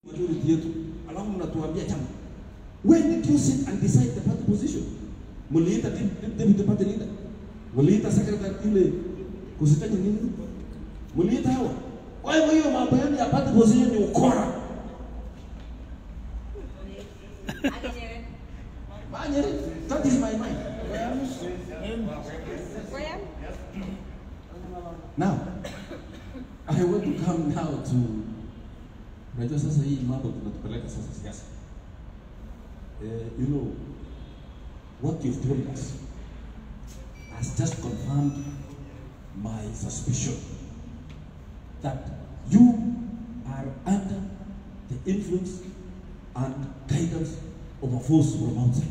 majority yetu, alafu mnatuambia chama. When did you sit and decide the party position? Muliita deputy party leader, muliita secretary ile kusitaji nini, muliita hawa. Kwa hiyo mambo yenu ya party position ni ukora. That is my mind. Now, I want to come now to unajua sasa hii mambo tunatupeleka sasa siasa. You know, what you've told us has just confirmed my suspicion that you are under the influence and guidance of a force from outside.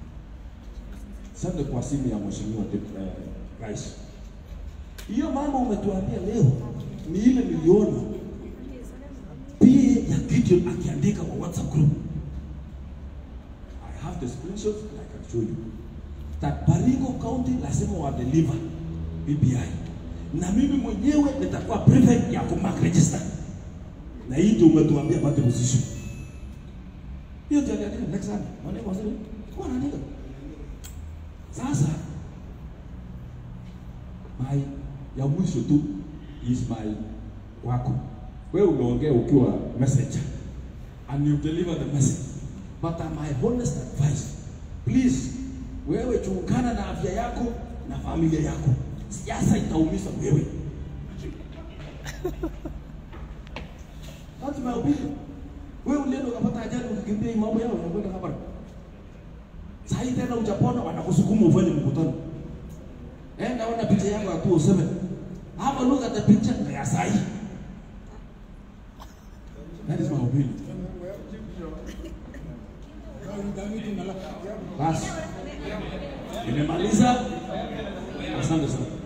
Sasa kwa simu ya mheshimiwa Rais. Hiyo mambo umetuambia leo ni ile niliona pia ya Gideon akiandika kwa WhatsApp group. I have the screenshots and I can show you that Baringo County lazima wa deliver BBI. Na mimi mwenyewe nitakuwa prefect ya kumark register. Na hii ndio umetuambia party position. Hiyo ndio ndio next time. Wale wazee kwa nani? Sasa my ya mwisho tu is my wako. Wewe unaongea ukiwa messenger and you deliver the message. But my honest advice, please, wewe chungana na afya yako na familia yako. Siasa itaumiza wewe. That's my opinion. Wewe ulienda ukapata ajali ukikimbia mambo yao unakwenda habari. Sasa hivi tena ujapona wanakusukuma ufanye mkutano. Naona picha yako ya 207. Have a look at the picture ya sahi. That is my opinion. Bas. Nimemaliza. Asante sana.